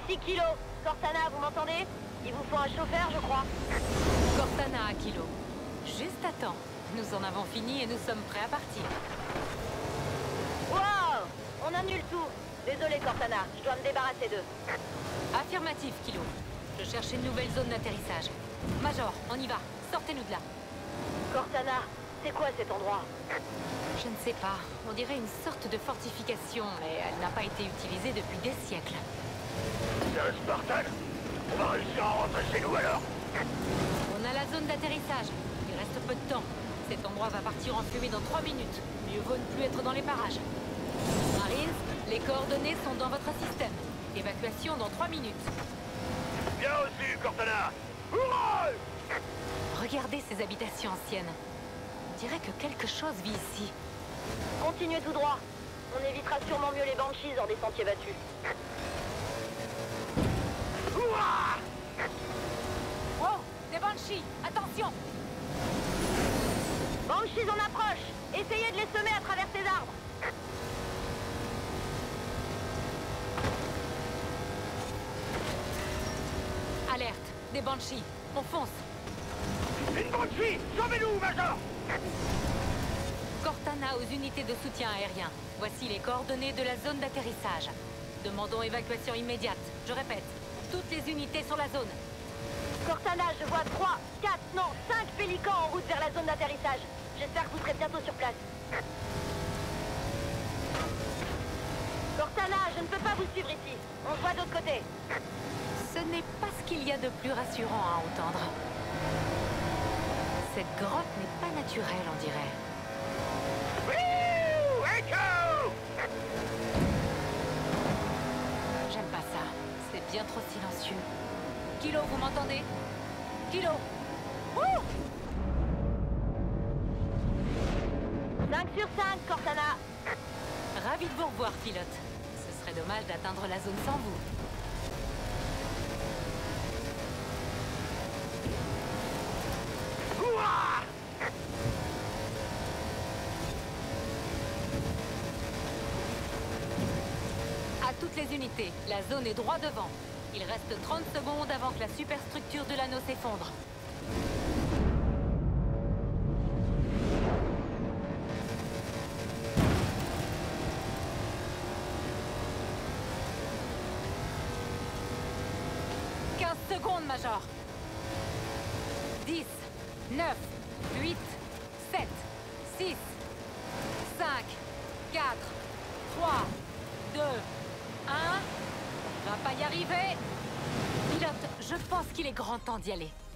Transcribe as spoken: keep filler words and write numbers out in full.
Ici Kilo. Cortana, vous m'entendez? Il vous faut un chauffeur, je crois. Cortana à Kilo. Juste à temps. Nous en avons fini et nous sommes prêts à partir. Wow! On annule tout. Désolé, Cortana, je dois me débarrasser d'eux. Affirmatif, Kilo. Je cherche une nouvelle zone d'atterrissage. Major, on y va. Sortez-nous de là. Cortana, c'est quoi cet endroit? Je ne sais pas. On dirait une sorte de fortification, mais elle n'a pas été utilisée depuis des siècles. C'est un Spartan? On va réussir à rentrer chez nous alors? On a la zone d'atterrissage. Il reste peu de temps. Cet endroit va partir en fumée dans trois minutes. Mieux vaut ne plus être dans les parages. Marines, les coordonnées sont dans votre système. Évacuation dans trois minutes. Bien reçu, Cortana! Hurrah! Regardez ces habitations anciennes. On dirait que quelque chose vit ici. Continuez tout droit. On évitera sûrement mieux les Banshees hors des sentiers battus. Hurrah! Oh, des Banshees! Attention! Banshees en approche! Essayez de les semer à travers ces arbres! Alerte! Des Banshees! On fonce! Une Banshee! Sauvez-nous, Major! Cortana aux unités de soutien aérien. Voici les coordonnées de la zone d'atterrissage. Demandons évacuation immédiate. Je répète, toutes les unités sur la zone. Cortana, je vois trois, quatre, non, cinq pélicans en route vers la zone d'atterrissage. J'espère que vous serez bientôt sur place. Cortana, je ne peux pas vous suivre ici. On se voit de l'autre côté. Ce n'est pas ce qu'il y a de plus rassurant à entendre. Cette grotte n'est pas naturelle, on dirait. Wouh! Echo! J'aime pas ça. C'est bien trop silencieux. Kilo, vous m'entendez? Kilo! Ouh! cinq sur cinq, Cortana. Ravi de vous revoir, pilote. Ce serait dommage d'atteindre la zone sans vous. Hurrah! À toutes les unités, la zone est droit devant. Il reste trente secondes avant que la superstructure de l'anneau s'effondre. quinze secondes, Major. dix, neuf, huit, sept, six, cinq, quatre, trois, deux, un... On va pas y arriver. Pilote, je pense qu'il est grand temps d'y aller.